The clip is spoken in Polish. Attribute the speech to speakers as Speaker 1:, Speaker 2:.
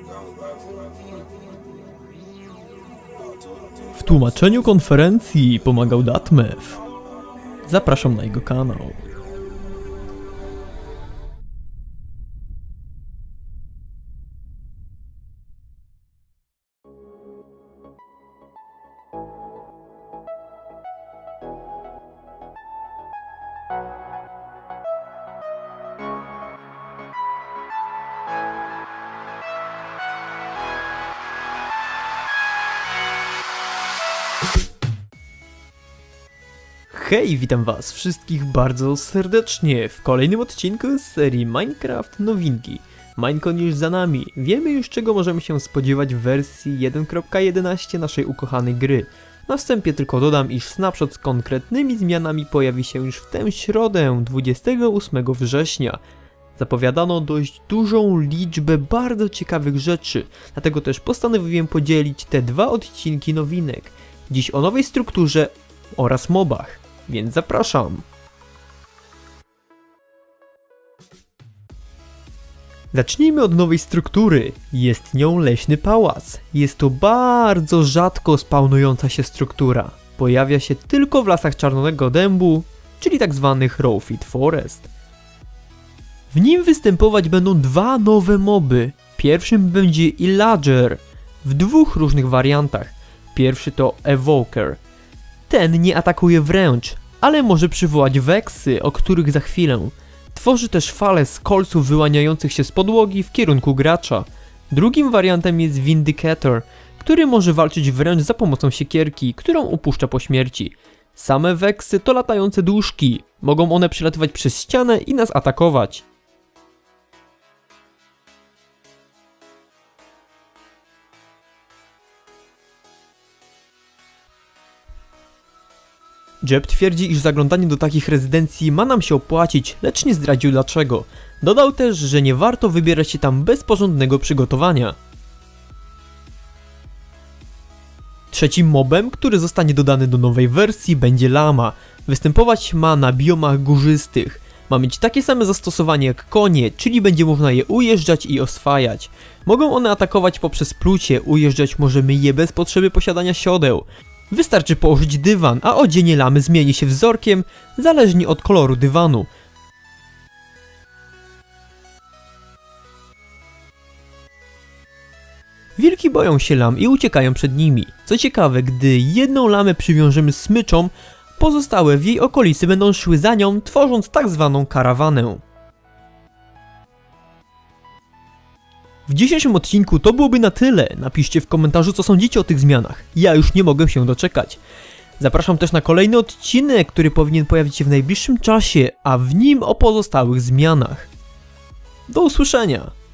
Speaker 1: W tłumaczeniu konferencji pomagał Datmev. Zapraszam na jego kanał. Hej, witam was wszystkich bardzo serdecznie w kolejnym odcinku z serii Minecraft Nowinki. Minecon już za nami, wiemy już czego możemy się spodziewać w wersji 1.11 naszej ukochanej gry. Na wstępie tylko dodam, iż snapshot z konkretnymi zmianami pojawi się już w tę środę, 28 września. Zapowiadano dość dużą liczbę bardzo ciekawych rzeczy, dlatego też postanowiłem podzielić te dwa odcinki nowinek. Dziś o nowej strukturze oraz mobach, więc zapraszam. Zacznijmy od nowej struktury. Jest nią leśny pałac. Jest to bardzo rzadko spawnująca się struktura. Pojawia się tylko w lasach czarnego dębu, czyli tzw. Raw Feed Forest. W nim występować będą dwa nowe moby. Pierwszym będzie Illager w dwóch różnych wariantach. Pierwszy to Evoker. Ten nie atakuje wręcz, ale może przywołać weksy, o których za chwilę. Tworzy też fale z kolców wyłaniających się z podłogi w kierunku gracza. Drugim wariantem jest Vindicator, który może walczyć wręcz za pomocą siekierki, którą upuszcza po śmierci. Same weksy to latające duszki. Mogą one przelatywać przez ścianę i nas atakować. Jeb twierdzi, iż zaglądanie do takich rezydencji ma nam się opłacić, lecz nie zdradził dlaczego. Dodał też, że nie warto wybierać się tam bez porządnego przygotowania. Trzecim mobem, który zostanie dodany do nowej wersji, będzie lama. Występować ma na biomach górzystych. Ma mieć takie same zastosowanie jak konie, czyli będzie można je ujeżdżać i oswajać. Mogą one atakować poprzez plucie, ujeżdżać możemy je bez potrzeby posiadania siodeł. Wystarczy położyć dywan, a odzienie lamy zmieni się wzorkiem, zależnie od koloru dywanu. Wilki boją się lam i uciekają przed nimi. Co ciekawe, gdy jedną lamę przywiążemy smyczą, pozostałe w jej okolicy będą szły za nią, tworząc tak zwaną karawanę. W dzisiejszym odcinku to byłoby na tyle. Napiszcie w komentarzu, co sądzicie o tych zmianach. Ja już nie mogę się doczekać. Zapraszam też na kolejny odcinek, który powinien pojawić się w najbliższym czasie, a w nim o pozostałych zmianach. Do usłyszenia!